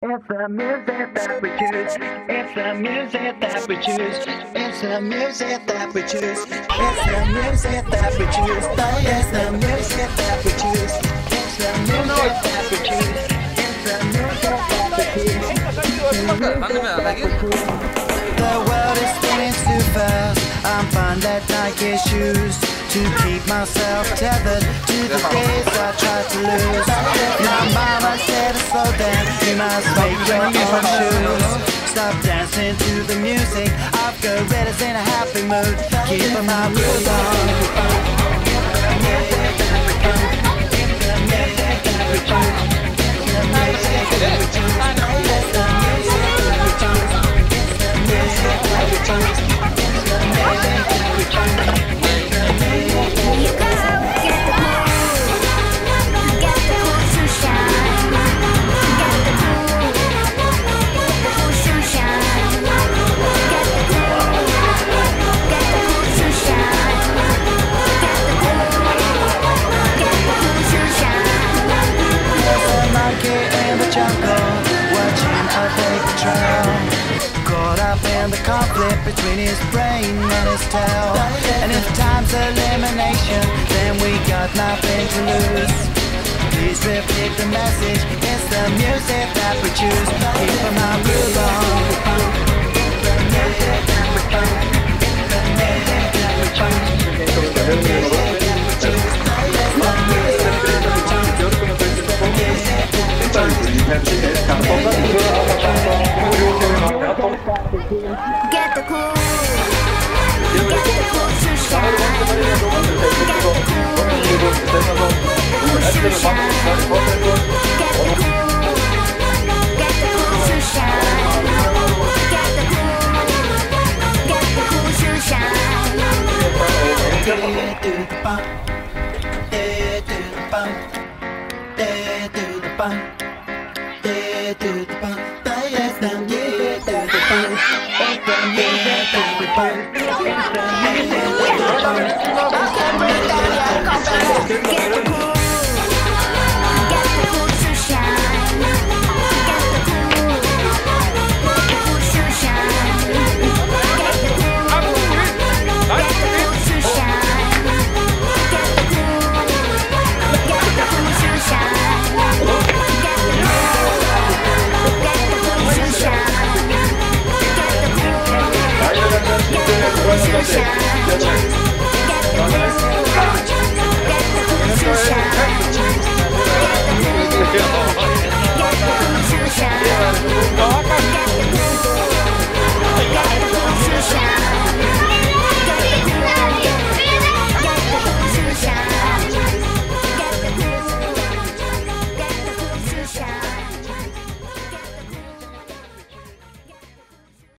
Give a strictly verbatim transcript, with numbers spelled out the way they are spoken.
It's the music that we choose. It's the music that we choose. It's the music that we choose. It's the music that we choose. It's the music that we choose. It's the music that we choose. It's the music that we choose. The world is spinning too fast. I'm fine that Nike shoes to keep myself tethered to the days I tried to lose. My mama said to slow down, you must make your own shoes. Stop dancing to the music, I've got gorillas in a happy mood. Keep my groove on. Caught up in the conflict between his brain and his tail. And if time's elimination, then we got nothing to lose. Please repeat the message, it's the music that we choose. Keep my groove on. Get the cool, get the cool to shine. Get the cool, cool to shine. Get the cool, get the cool to shine. Get the cool, get the cool to shine. Do the bump, do the bump, do the bump, do the bump. Yes, I'm yeah, do the bump. It's the music that we bump. It's the music that we bump. Get the cool.